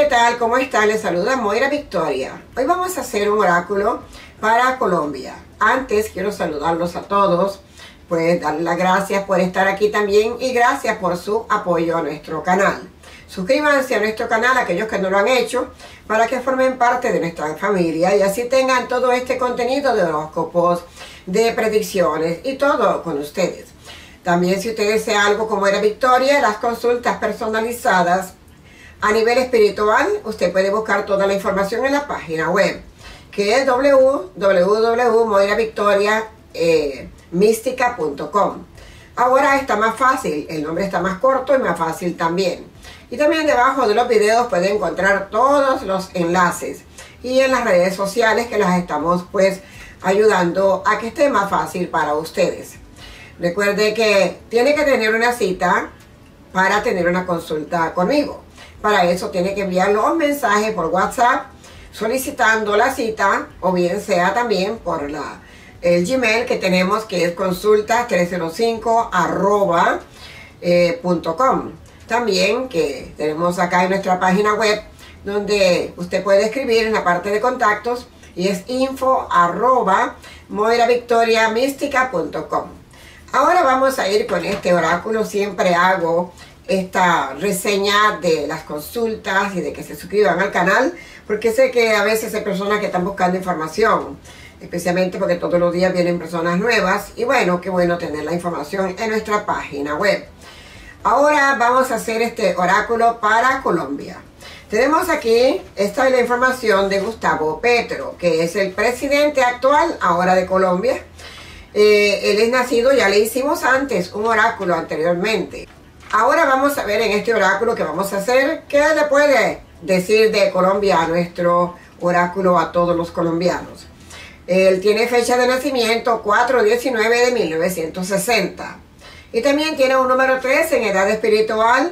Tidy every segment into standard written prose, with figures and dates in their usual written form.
tal? ¿Cómo están? Les saluda Moira Victoria. Hoy vamos a hacer un oráculo para Colombia. Antes quiero saludarlos a todos, pues darles las gracias por estar aquí también y gracias por su apoyo a nuestro canal. Suscríbanse a nuestro canal, aquellos que no lo han hecho, para que formen parte de nuestra familia y así tengan todo este contenido de horóscopos, de predicciones y todo con ustedes. También si usted desea algo como era Victoria, las consultas personalizadas a nivel espiritual, usted puede buscar toda la información en la página web, que es www.moiravictoriamística.com. Ahora está más fácil, el nombre está más corto y más fácil también. Y también debajo de los videos pueden encontrar todos los enlaces y en las redes sociales que las estamos pues ayudando a que esté más fácil para ustedes. Recuerde que tiene que tener una cita para tener una consulta conmigo. Para eso tiene que enviar los mensajes por WhatsApp solicitando la cita, o bien sea también por el Gmail que tenemos, que es consultas305@.com. También que tenemos acá en nuestra página web, donde usted puede escribir en la parte de contactos y es info@moiravictoriamística.com. Ahora vamos a ir con este oráculo. Siempre hago esta reseña de las consultas y de que se suscriban al canal, porque sé que a veces hay personas que están buscando información, especialmente porque todos los días vienen personas nuevas y bueno, qué bueno tener la información en nuestra página web. Ahora vamos a hacer este oráculo para Colombia. Tenemos aquí, esta es la información de Gustavo Petro, que es el presidente actual ahora de Colombia. Él es nacido, ya le hicimos antes un oráculo anteriormente. Ahora vamos a ver en este oráculo que vamos a hacer, qué le puede decir de Colombia a nuestro oráculo a todos los colombianos. Él tiene fecha de nacimiento 4/19 de 1960. Y también tiene un número 3 en edad espiritual,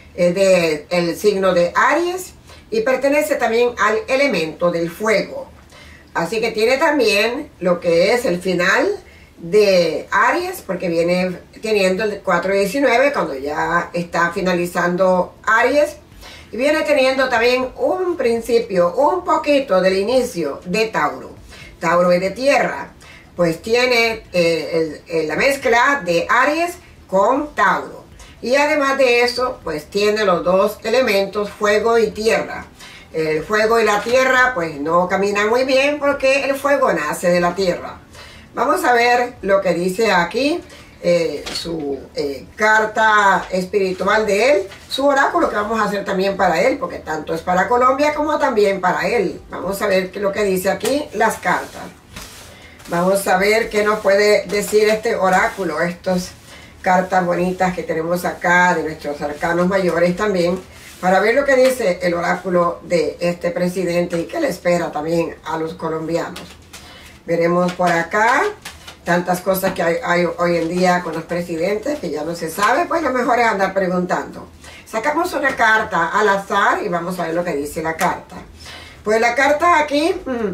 del signo de Aries, y pertenece también al elemento del fuego. Así que tiene también lo que es el final de Aries, porque viene teniendo el 4/19 cuando ya está finalizando Aries, y viene teniendo también un principio, un poquito del inicio de Tauro. Tauro es de tierra, pues tiene la mezcla de Aries con Tauro, y además de eso pues tiene los dos elementos, fuego y tierra. El fuego y la tierra pues no caminan muy bien, porque el fuego nace de la tierra. Vamos a ver lo que dice aquí, su carta espiritual de él, su oráculo que vamos a hacer también para él, porque tanto es para Colombia como también para él. Vamos a ver lo que dice aquí las cartas. Vamos a ver qué nos puede decir este oráculo, estas cartas bonitas que tenemos acá de nuestros arcanos mayores también, para ver lo que dice el oráculo de este presidente y qué le espera también a los colombianos. Veremos por acá tantas cosas que hay hoy en día con los presidentes que ya no se sabe, pues lo mejor es andar preguntando. Sacamos una carta al azar y vamos a ver lo que dice la carta. Pues la carta aquí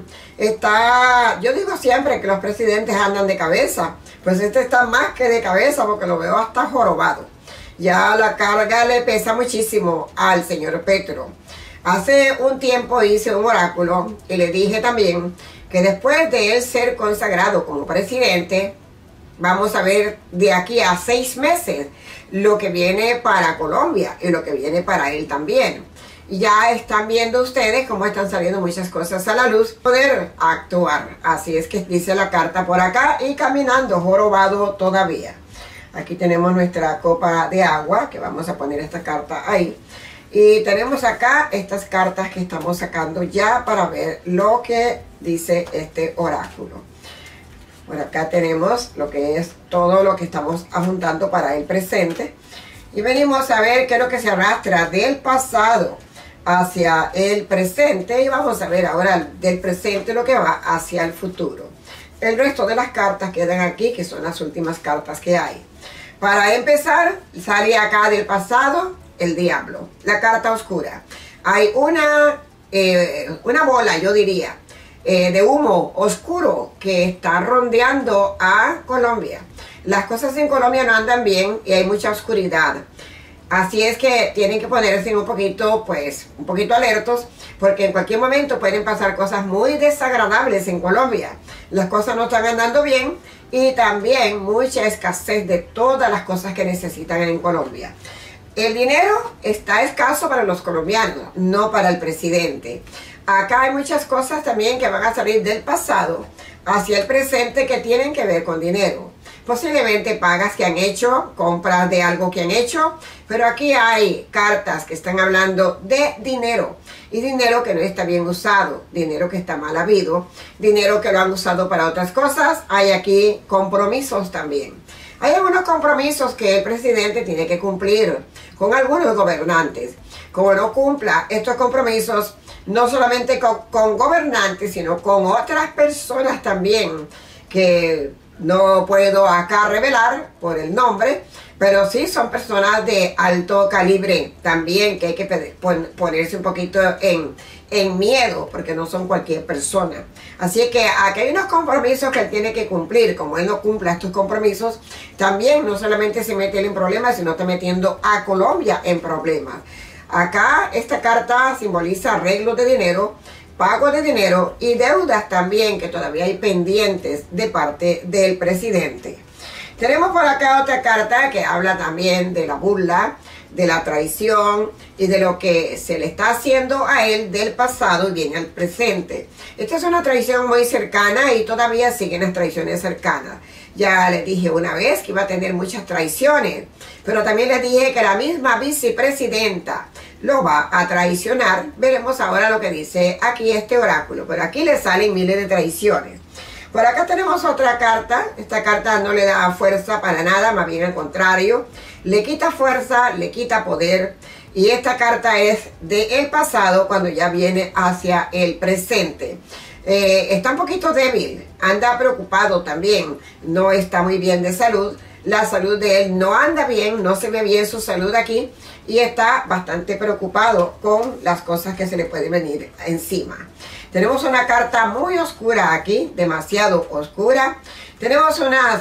está, yo digo siempre que los presidentes andan de cabeza, pues este está más que de cabeza porque lo veo hasta jorobado. Ya la carga le pesa muchísimo al señor Petro. Hace un tiempo hice un oráculo y le dije también que después de él ser consagrado como presidente, vamos a ver de aquí a 6 meses lo que viene para Colombia y lo que viene para él también. Y ya están viendo ustedes cómo están saliendo muchas cosas a la luz, poder actuar. Así es que dice la carta por acá, y caminando jorobado todavía. Aquí tenemos nuestra copa de agua, que vamos a poner esta carta ahí. Y tenemos acá estas cartas que estamos sacando ya para ver lo que dice este oráculo. Por acá tenemos lo que es todo lo que estamos apuntando para el presente. Y venimos a ver qué es lo que se arrastra del pasado hacia el presente. Y vamos a ver ahora del presente lo que va hacia el futuro. El resto de las cartas quedan aquí, que son las últimas cartas que hay. Para empezar, sale acá del pasado el diablo, la carta oscura. Hay una bola, yo diría, de humo oscuro que está rondeando a Colombia. Las cosas en Colombia no andan bien y hay mucha oscuridad. Así es que tienen que ponerse un poquito alertos, porque en cualquier momento pueden pasar cosas muy desagradables en Colombia. Las cosas no están andando bien y también mucha escasez de todas las cosas que necesitan en Colombia. El dinero está escaso para los colombianos, no para el presidente. Acá hay muchas cosas también que van a salir del pasado hacia el presente que tienen que ver con dinero. Posiblemente pagas que han hecho, compras de algo que han hecho, pero aquí hay cartas que están hablando de dinero. Y dinero que no está bien usado, dinero que está mal habido, dinero que lo han usado para otras cosas. Hay aquí compromisos también. Hay algunos compromisos que el presidente tiene que cumplir con algunos gobernantes. Como no cumpla estos compromisos, no solamente con gobernantes, sino con otras personas también, que no puedo acá revelar por el nombre, pero sí son personas de alto calibre también, que hay que ponerse un poquito en miedo, porque no son cualquier persona. Así que aquí hay unos compromisos que él tiene que cumplir. Como él no cumpla estos compromisos, también no solamente se mete él en problemas, sino está metiendo a Colombia en problemas. Acá esta carta simboliza arreglos de dinero, pago de dinero y deudas también que todavía hay pendientes de parte del presidente. Tenemos por acá otra carta que habla también de la burla, de la traición y de lo que se le está haciendo a él del pasado y viene al presente. Esta es una traición muy cercana y todavía siguen las traiciones cercanas. Ya les dije una vez que iba a tener muchas traiciones, pero también les dije que la misma vicepresidenta lo va a traicionar. Veremos ahora lo que dice aquí este oráculo, pero aquí le salen miles de traiciones. Por acá tenemos otra carta. Esta carta no le da fuerza para nada, más bien al contrario. Le quita fuerza, le quita poder. Y esta carta es del pasado cuando ya viene hacia el presente. Está un poquito débil, anda preocupado también. No está muy bien de salud. La salud de él no anda bien, no se ve bien su salud aquí. Y está bastante preocupado con las cosas que se le pueden venir encima. Tenemos una carta muy oscura aquí, demasiado oscura. Tenemos unas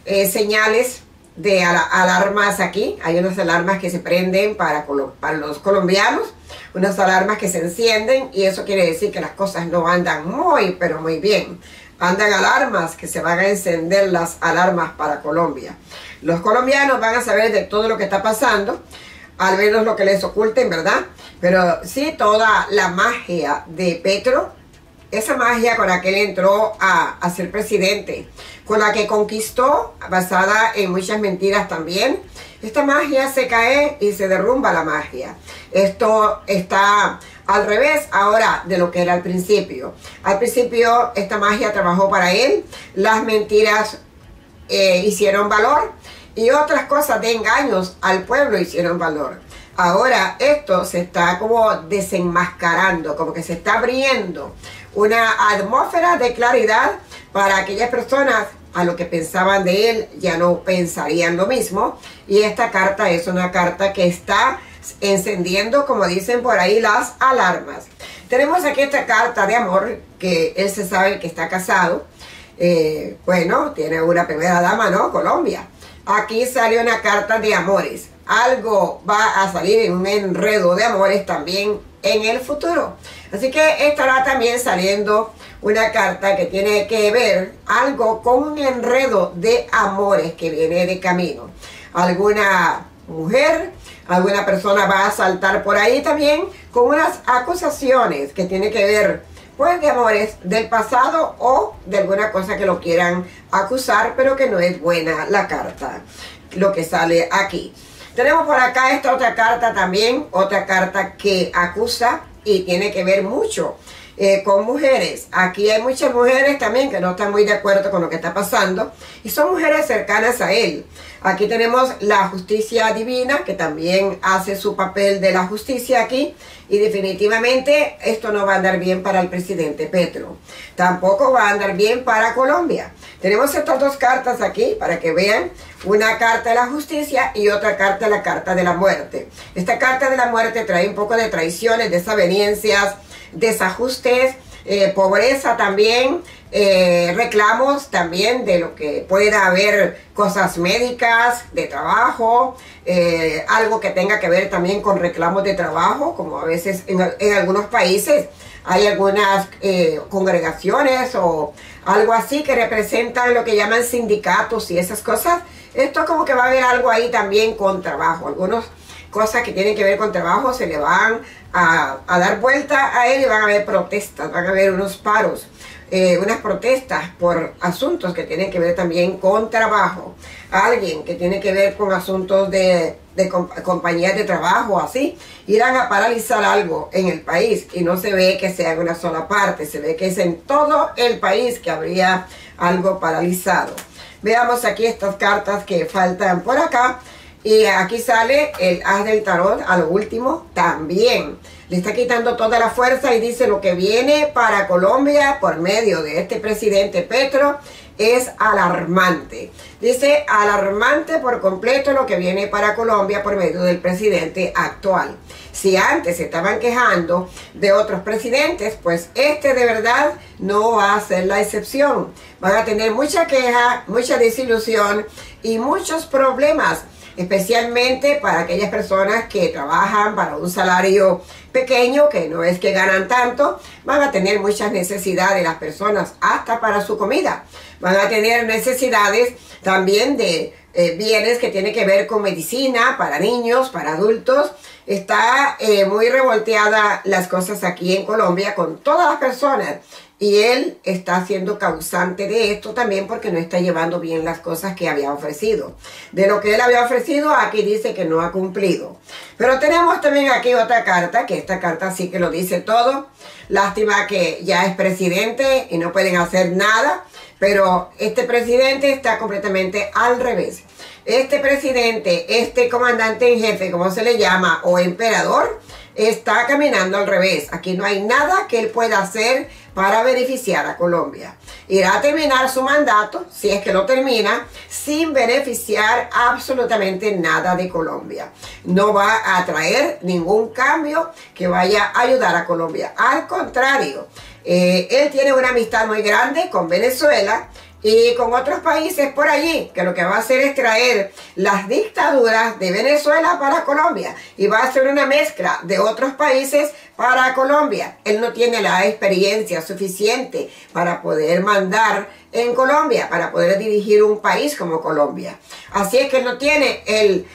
señales de alarmas aquí. Hay unas alarmas que se prenden para los colombianos, unas alarmas que se encienden, y eso quiere decir que las cosas no andan pero muy bien. Andan alarmas que se van a encender, las alarmas para Colombia. Los colombianos van a saber de todo lo que está pasando, al menos lo que les oculten, ¿verdad? Pero sí, toda la magia de Petro, esa magia con la que él entró a ser presidente, con la que conquistó, basada en muchas mentiras también, esta magia se cae y se derrumba la magia. Esto está al revés ahora de lo que era al principio. Al principio esta magia trabajó para él, las mentiras hicieron valor, y otras cosas de engaños al pueblo hicieron valor. Ahora esto se está como desenmascarando, como que se está abriendo una atmósfera de claridad para aquellas personas a lo que pensaban de él ya no pensarían lo mismo. Y esta carta es una carta que está encendiendo, como dicen por ahí, las alarmas. Tenemos aquí esta carta de amor, que él se sabe que está casado. Bueno, tiene una primera dama, ¿no? Colombia. Aquí salió una carta de amores. Algo va a salir en un enredo de amores también en el futuro. Así que estará también saliendo una carta que tiene que ver algo con un enredo de amores que viene de camino. Alguna mujer, alguna persona va a saltar por ahí también con unas acusaciones que tiene que ver pues de amores del pasado o de alguna cosa que lo quieran acusar, pero que no es buena la carta, lo que sale aquí. Tenemos por acá esta otra carta también, otra carta que acusa y tiene que ver mucho con mujeres. Aquí hay muchas mujeres también que no están muy de acuerdo con lo que está pasando y son mujeres cercanas a él. Aquí tenemos la justicia divina, que también hace su papel de la justicia aquí, y definitivamente esto no va a andar bien para el presidente Petro. Tampoco va a andar bien para Colombia. Tenemos estas dos cartas aquí para que vean. Una carta de la justicia y otra carta, la carta de la muerte. Esta carta de la muerte trae un poco de traiciones, desavenencias, desajustes, pobreza también, reclamos también de lo que pueda haber, cosas médicas, de trabajo, algo que tenga que ver también con reclamos de trabajo, como a veces en algunos países hay algunas congregaciones o algo así que representan lo que llaman sindicatos y esas cosas. Esto como que va a haber algo ahí también con trabajo. Algunas cosas que tienen que ver con trabajo se le van a dar vuelta a él y van a haber protestas, van a haber unos paros, unas protestas por asuntos que tienen que ver también con trabajo. Alguien que tiene que ver con asuntos de compañías de trabajo, así, irán a paralizar algo en el país y no se ve que sea en una sola parte, se ve que es en todo el país que habría algo paralizado. Veamos aquí estas cartas que faltan por acá. Y aquí sale el as del tarot a lo último también. Le está quitando toda la fuerza y dice lo que viene para Colombia por medio de este presidente Petro es alarmante. Dice alarmante por completo lo que viene para Colombia por medio del presidente actual. Si antes se estaban quejando de otros presidentes, pues este de verdad no va a ser la excepción. Van a tener mucha queja, mucha desilusión y muchos problemas, especialmente para aquellas personas que trabajan para un salario pequeño, que no es que ganan tanto. Van a tener muchas necesidades las personas, hasta para su comida. Van a tener necesidades también de bienes que tienen que ver con medicina para niños, para adultos. Está muy revolteada las cosas aquí en Colombia con todas las personas. Y él está siendo causante de esto también porque no está llevando bien las cosas que había ofrecido. De lo que él había ofrecido, aquí dice que no ha cumplido. Pero tenemos también aquí otra carta, que esta carta sí que lo dice todo. Lástima que ya es presidente y no pueden hacer nada. Pero este presidente está completamente al revés. Este presidente, este comandante en jefe, como se le llama, o emperador, está caminando al revés. Aquí no hay nada que él pueda hacer para beneficiar a Colombia. Irá a terminar su mandato, si es que lo termina, sin beneficiar absolutamente nada de Colombia. No va a traer ningún cambio que vaya a ayudar a Colombia. Al contrario, él tiene una amistad muy grande con Venezuela y con otros países por allí, que lo que va a hacer es traer las dictaduras de Venezuela para Colombia y va a hacer una mezcla de otros países para Colombia. Él no tiene la experiencia suficiente para poder mandar en Colombia, para poder dirigir un país como Colombia. Así es que no tiene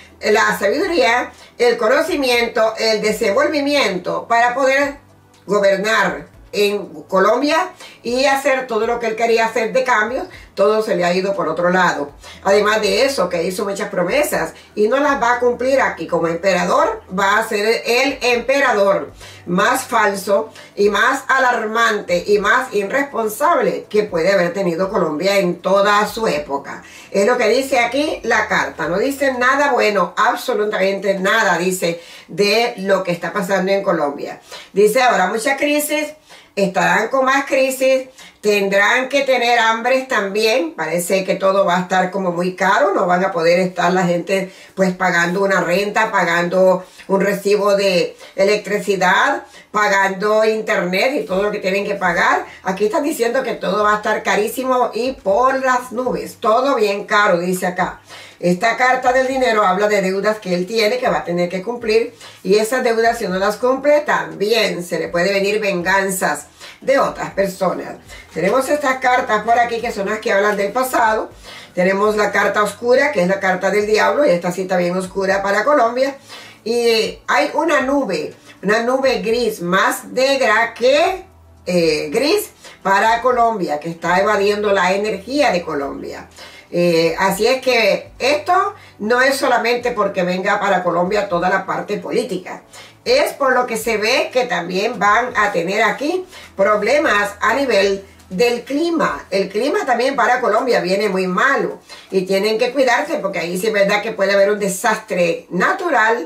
la sabiduría, el conocimiento, el desenvolvimiento para poder gobernar en Colombia y hacer todo lo que él quería hacer de cambios. Todo se le ha ido por otro lado. Además de eso, que hizo muchas promesas y no las va a cumplir aquí. Como emperador, va a ser el emperador más falso y más alarmante y más irresponsable que puede haber tenido Colombia en toda su época. Es lo que dice aquí la carta. No dice nada bueno, absolutamente nada dice de lo que está pasando en Colombia. Dice ahora mucha crisis, estarán con más crisis, tendrán que tener hambres también. Parece que todo va a estar como muy caro, no van a poder estar la gente pues pagando una renta, pagando un recibo de electricidad, pagando internet y todo lo que tienen que pagar. Aquí están diciendo que todo va a estar carísimo y por las nubes, todo bien caro, dice acá. Esta carta del dinero habla de deudas que él tiene, que va a tener que cumplir, y esas deudas, si no las cumple, también se le puede venir venganzas de otras personas. Tenemos estas cartas por aquí que son las que hablan del pasado. Tenemos la carta oscura, que es la carta del diablo, y esta sí está bien oscura para Colombia. Y hay una nube gris, más negra que gris para Colombia, que está evadiendo la energía de Colombia. Así es que esto no es solamente porque venga para Colombia toda la parte política. Es por lo que se ve que también van a tener aquí problemas a nivel del clima. El clima también para Colombia viene muy malo y tienen que cuidarse porque ahí sí es verdad que puede haber un desastre natural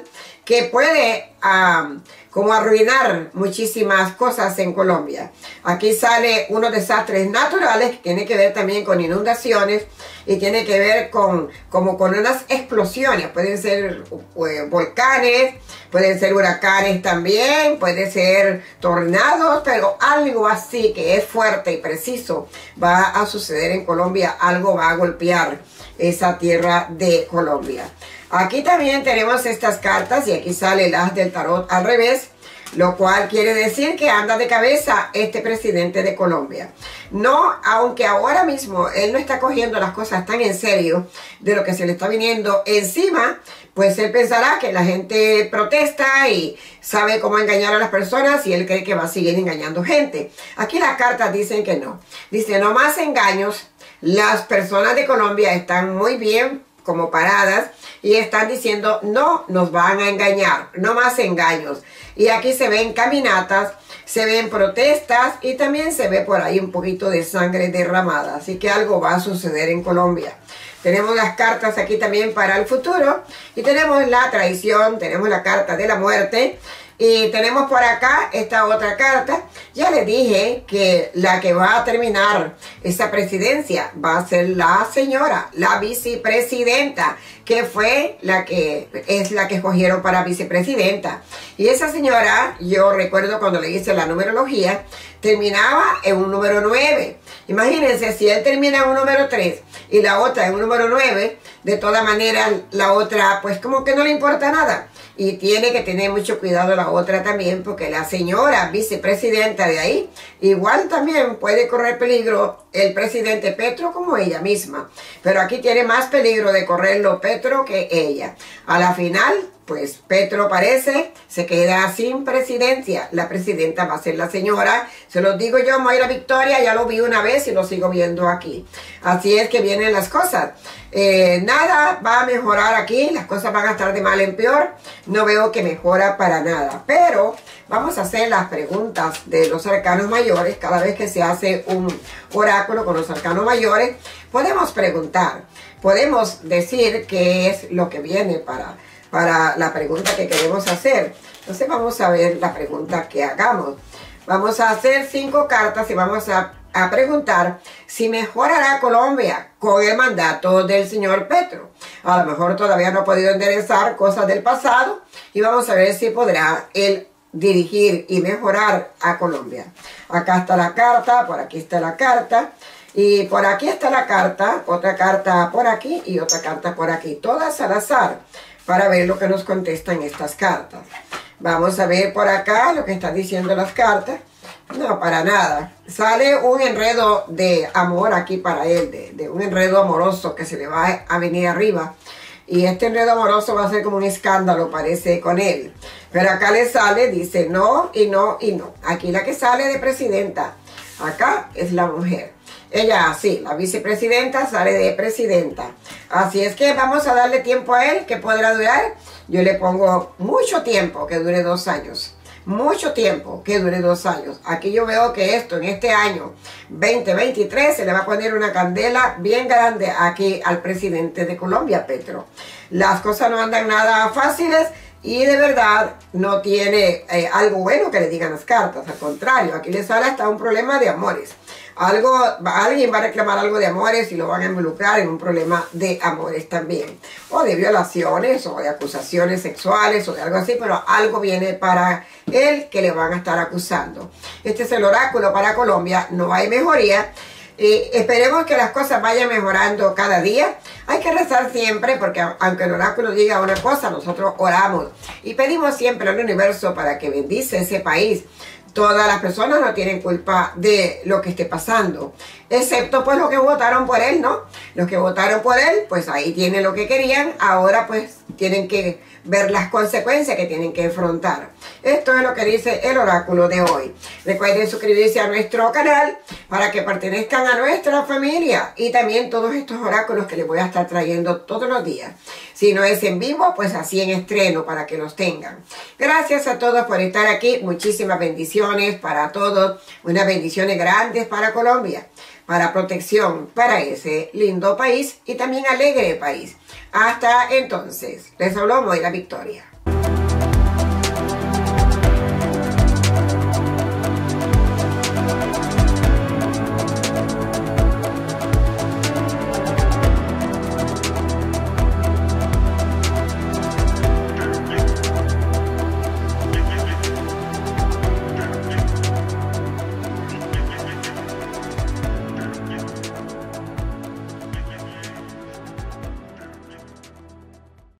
que puede como arruinar muchísimas cosas en Colombia. Aquí sale unos desastres naturales que tiene que ver también con inundaciones y tiene que ver con unas explosiones. Pueden ser volcanes, pueden ser huracanes también, pueden ser tornados, pero algo así que es fuerte y preciso va a suceder en Colombia. Algo va a golpear esa tierra de Colombia. Aquí también tenemos estas cartas y aquí sale el as del tarot al revés, lo cual quiere decir que anda de cabeza este presidente de Colombia. No, aunque ahora mismo él no está cogiendo las cosas tan en serio de lo que se le está viniendo encima, pues él pensará que la gente protesta y sabe cómo engañar a las personas y él cree que va a seguir engañando gente. Aquí las cartas dicen que no. Dice, no más engaños. Las personas de Colombia están muy bien como paradas y están diciendo no nos van a engañar, no más engaños. Y aquí se ven caminatas, se ven protestas y también se ve por ahí un poquito de sangre derramada. Así que algo va a suceder en Colombia. Tenemos las cartas aquí también para el futuro y tenemos la traición, tenemos la carta de la muerte. Y tenemos por acá esta otra carta. Ya les dije que la que va a terminar esa presidencia va a ser la señora, la vicepresidenta, que fue la que escogieron para vicepresidenta. Y esa señora, yo recuerdo cuando le hice la numerología, terminaba en un número 9. Imagínense, si él termina en un número 3 y la otra en un número 9, de todas maneras la otra pues como que no le importa nada. Y tiene que tener mucho cuidado la otra también, porque la señora vicepresidenta de ahí, igual también puede correr peligro el presidente Petro como ella misma. Pero aquí tiene más peligro de correrlo Petro que ella. A la final, pues Petro parece, se queda sin presidencia. La presidenta va a ser la señora. Se los digo yo, Mayra Victoria, ya lo vi una vez y lo sigo viendo aquí. Así es que vienen las cosas. Nada va a mejorar aquí, las cosas van a estar de mal en peor. No veo que mejora para nada. Pero vamos a hacer las preguntas de los arcanos mayores. Cada vez que se hace un oráculo con los arcanos mayores, podemos preguntar. Podemos decir qué es lo que viene para la pregunta que queremos hacer. Entonces vamos a ver la pregunta que hagamos. Vamos a hacer 5 cartas y vamos a preguntar si mejorará Colombia con el mandato del señor Petro. A lo mejor todavía no ha podido enderezar cosas del pasado y vamos a ver si podrá él dirigir y mejorar a Colombia. Acá está la carta, por aquí está la carta y por aquí está la carta, otra carta por aquí y otra carta por aquí, todas al azar, para ver lo que nos contestan estas cartas. Vamos a ver por acá lo que están diciendo las cartas. No, para nada. Sale un enredo de amor aquí para él, de un enredo amoroso que se le va a venir arriba. Y este enredo amoroso va a ser como un escándalo, parece, con él. Pero acá le sale, dice no y no y no. Aquí la que sale de presidenta, acá es la mujer. Ella, sí, la vicepresidenta sale de presidenta. Así es que vamos a darle tiempo a él, que podrá durar. Yo le pongo mucho tiempo, que dure 2 años. Mucho tiempo, que dure 2 años. Aquí yo veo que esto, en este año 2023, se le va a poner una candela bien grande aquí al presidente de Colombia, Petro. Las cosas no andan nada fáciles y de verdad no tiene algo bueno que le digan las cartas. Al contrario, aquí le sale hasta un problema de amores. Alguien va a reclamar algo de amores y lo van a involucrar en un problema de amores también. O de violaciones, o de acusaciones sexuales, o de algo así, pero algo viene para él que le van a estar acusando. Este es el oráculo para Colombia, no hay mejoría. Esperemos que las cosas vayan mejorando cada día. Hay que rezar siempre porque aunque el oráculo diga una cosa, nosotros oramos y pedimos siempre al universo para que bendice ese país. Todas las personas no tienen culpa de lo que esté pasando, excepto pues los que votaron por él, ¿no? Los que votaron por él, pues ahí tienen lo que querían, ahora pues tienen que ver las consecuencias que tienen que afrontar. Esto es lo que dice el oráculo de hoy. Recuerden suscribirse a nuestro canal para que pertenezcan a nuestra familia y también todos estos oráculos que les voy a estar trayendo todos los días. Si no es en vivo, pues así en estreno para que los tengan. Gracias a todos por estar aquí. Muchísimas bendiciones para todos. Unas bendiciones grandes para Colombia, para protección para ese lindo país y también alegre país. Hasta entonces, les habló Mayra Victoria.